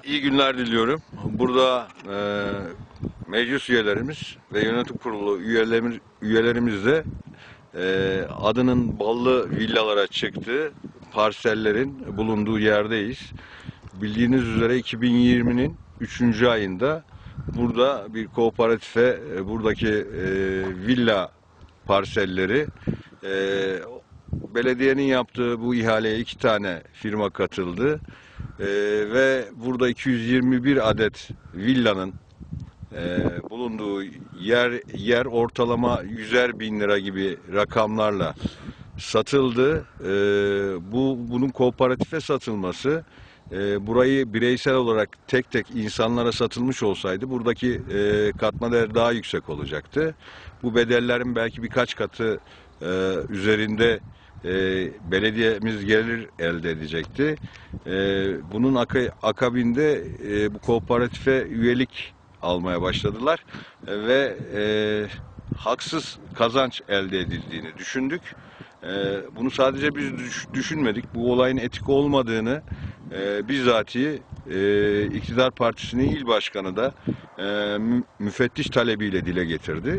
İyi günler diliyorum. Burada meclis üyelerimiz ve yönetim kurulu üyelerimiz de adının Ballı Villalara çıktığı parsellerin bulunduğu yerdeyiz. Bildiğiniz üzere 2020'nin 3. ayında burada bir kooperatife buradaki villa parselleri belediyenin yaptığı bu ihaleye 2 tane firma katıldı. Ve burada 221 adet villanın bulunduğu yer ortalama 100'er bin lira gibi rakamlarla satıldı. Bunun kooperatife satılması, burayı bireysel olarak tek tek insanlara satılmış olsaydı buradaki katma değer daha yüksek olacaktı. Bu bedellerin belki birkaç katı üzerinde belediyemiz gelir elde edecekti. Bunun akabinde bu kooperatife üyelik almaya başladılar ve haksız kazanç elde edildiğini düşündük. Bunu sadece biz düşünmedik. Bu olayın etik olmadığını bizzatihi İktidar Partisi'nin il başkanı da müfettiş talebiyle dile getirdi.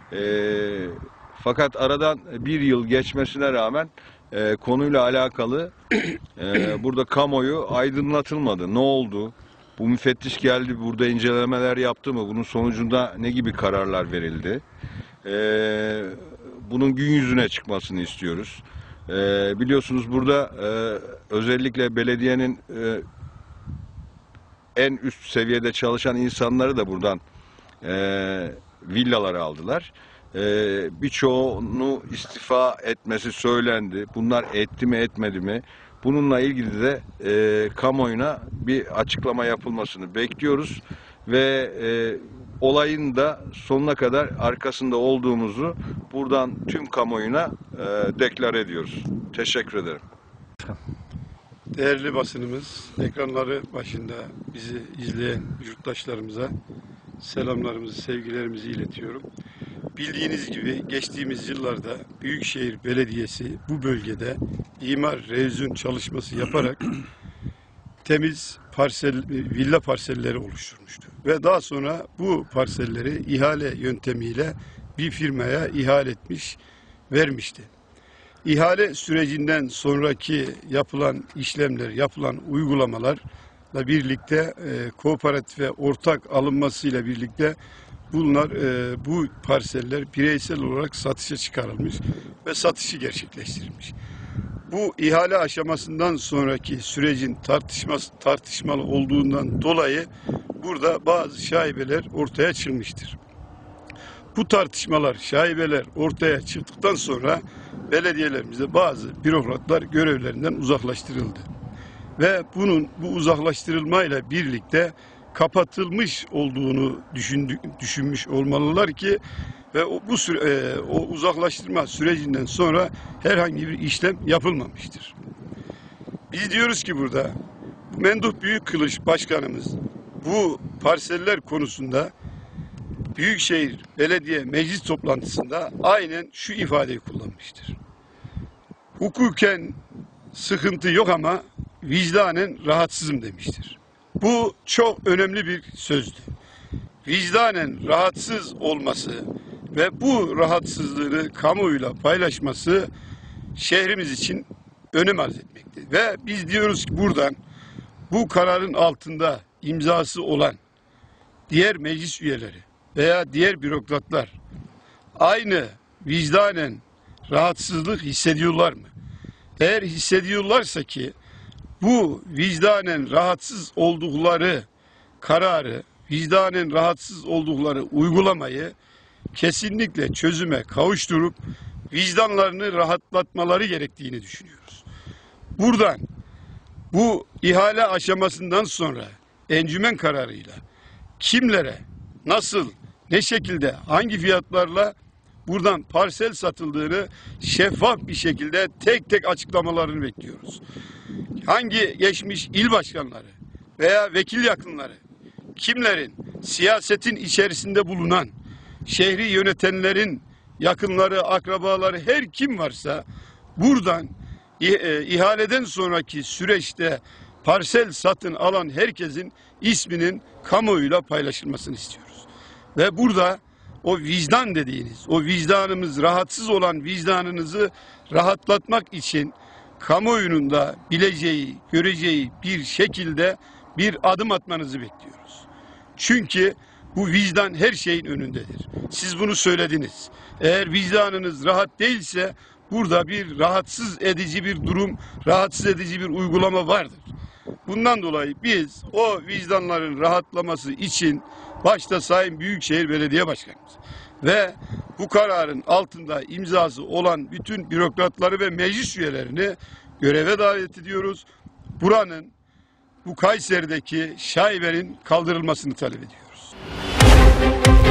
Fakat aradan bir yıl geçmesine rağmen konuyla alakalı burada kamuoyu aydınlatılmadı. Ne oldu? Bu müfettiş geldi, burada incelemeler yaptı mı? Bunun sonucunda ne gibi kararlar verildi? Bunun gün yüzüne çıkmasını istiyoruz. Biliyorsunuz burada özellikle belediyenin en üst seviyede çalışan insanları da buradan villalara aldılar. Birçoğunu istifa etmesi söylendi. Bunlar etti mi etmedi mi? Bununla ilgili de kamuoyuna bir açıklama yapılmasını bekliyoruz ve olayın da sonuna kadar arkasında olduğumuzu buradan tüm kamuoyuna deklar ediyoruz. Teşekkür ederim. Değerli basınımız, ekranları başında bizi izleyen yurttaşlarımıza selamlarımızı, sevgilerimizi iletiyorum. Bildiğiniz gibi geçtiğimiz yıllarda Büyükşehir Belediyesi bu bölgede imar revizyon çalışması yaparak temiz villa parselleri oluşturmuştu. Ve daha sonra bu parselleri ihale yöntemiyle bir firmaya ihale etmiş, vermişti. İhale sürecinden sonraki yapılan işlemler, yapılan uygulamalarla birlikte kooperatife ortak alınmasıyla birlikte bunlar, bu parseller bireysel olarak satışa çıkarılmış ve satışı gerçekleştirilmiş. Bu ihale aşamasından sonraki sürecin tartışmalı olduğundan dolayı burada bazı şaibeler ortaya çıkmıştır. Bu tartışmalar, şaibeler ortaya çıktıktan sonra belediyelerimizde bazı bürokratlar görevlerinden uzaklaştırıldı. Ve bu uzaklaştırılmayla birlikte kapatılmış olduğunu düşünmüş olmalılar ki ve o uzaklaştırma sürecinden sonra herhangi bir işlem yapılmamıştır. Biz diyoruz ki burada Memduh Büyükkılıç Başkanımız bu parseller konusunda Büyükşehir Belediye Meclis toplantısında aynen şu ifadeyi kullanmıştır. Hukuken sıkıntı yok ama vicdanen rahatsızım demiştir. Bu çok önemli bir sözdü. Vicdanen rahatsız olması ve bu rahatsızlığını kamuoyuyla paylaşması şehrimiz için önem arz etmektedir. Ve biz diyoruz ki buradan bu kararın altında imzası olan diğer meclis üyeleri veya diğer bürokratlar aynı vicdanen rahatsızlık hissediyorlar mı? Eğer hissediyorlarsa ki bu vicdanen rahatsız oldukları kararı, vicdanen rahatsız oldukları uygulamayı kesinlikle çözüme kavuşturup vicdanlarını rahatlatmaları gerektiğini düşünüyoruz. Buradan bu ihale aşamasından sonra encümen kararıyla kimlere, nasıl, ne şekilde, hangi fiyatlarla buradan parsel satıldığını şeffaf bir şekilde tek tek açıklamalarını bekliyoruz. Hangi geçmiş il başkanları veya vekil yakınları, kimlerin siyasetin içerisinde bulunan, şehri yönetenlerin yakınları, akrabaları her kim varsa buradan ihaleden sonraki süreçte parsel satın alan herkesin isminin kamuoyuyla paylaşılmasını istiyoruz. Ve burada o vicdan dediğiniz, o vicdanımız rahatsız olan vicdanınızı rahatlatmak için kamuoyunun da bileceği, göreceği bir şekilde bir adım atmanızı bekliyoruz. Çünkü bu vicdan her şeyin önündedir. Siz bunu söylediniz. Eğer vicdanınız rahat değilse burada bir rahatsız edici bir durum, rahatsız edici bir uygulama vardır. Bundan dolayı biz o vicdanların rahatlaması için başta Sayın Büyükşehir Belediye Başkanımız ve bu kararın altında imzası olan bütün bürokratları ve meclis üyelerini göreve davet ediyoruz. Buranın, bu Kayseri'deki şaibenin kaldırılmasını talep ediyoruz.